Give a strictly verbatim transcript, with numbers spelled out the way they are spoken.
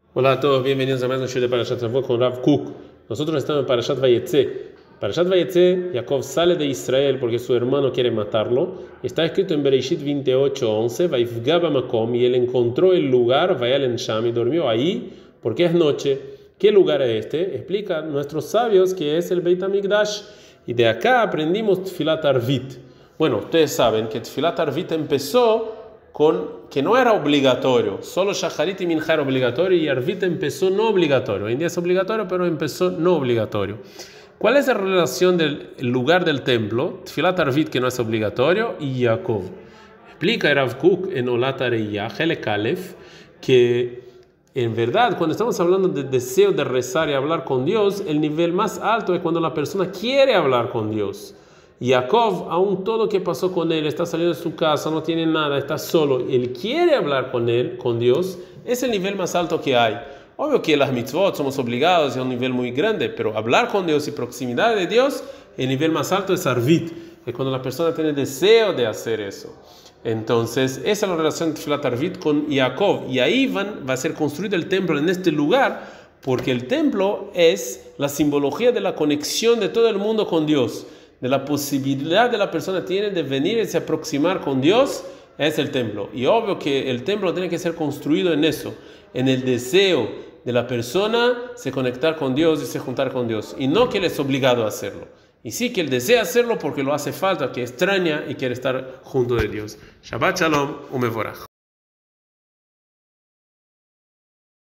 Hola a todos, bienvenidos a más un show de Parashat Shavuot con Rav Kook. Nosotros estamos en Parashat Vayetze. Parashat Vayetze, Jacob sale de Israel porque su hermano quiere matarlo. Está escrito en Bereshit veintiocho once, Vaifga bamakom, y él encontró el lugar, Vayal en Sham, y durmió ahí porque es noche. ¿Qué lugar es este? Explica nuestros sabios que es el Beit HaMikdash. Y de acá aprendimos Tfilat Arvit. Bueno, ustedes saben que Tfilat Arvit empezó con que no era obligatorio, solo Shacharit y Minja era obligatorio y Arvit empezó no obligatorio. Hoy en día es obligatorio, pero empezó no obligatorio. ¿Cuál es la relación del lugar del templo, Tfilat Arvit, que no es obligatorio, y Jacob? Explica Rav Kook en Olat Areya, Helek Aleph, que en verdad, cuando estamos hablando de deseo de rezar y hablar con Dios, el nivel más alto es cuando la persona quiere hablar con Dios. Jacob, aún todo que pasó con él, está saliendo de su casa, no tiene nada, está solo, él quiere hablar con él, con Dios, es el nivel más alto que hay. Obvio que las mitzvot somos obligados, es un nivel muy grande, pero hablar con Dios y proximidad de Dios, el nivel más alto es Arvit, es cuando la persona tiene deseo de hacer eso. Entonces, esa es la relación de Tfilat Arvit con Jacob, y ahí van, va a ser construido el templo en este lugar, porque el templo es la simbología de la conexión de todo el mundo con Dios, de la posibilidad de la persona tiene de venir y se aproximar con Dios, es el templo. Y obvio que el templo tiene que ser construido en eso, en el deseo de la persona se conectar con Dios y se juntar con Dios, y no que él es obligado a hacerlo. Y sí que él desea hacerlo porque lo hace falta, que extraña y quiere estar junto de Dios. Shabbat Shalom, Umevorach.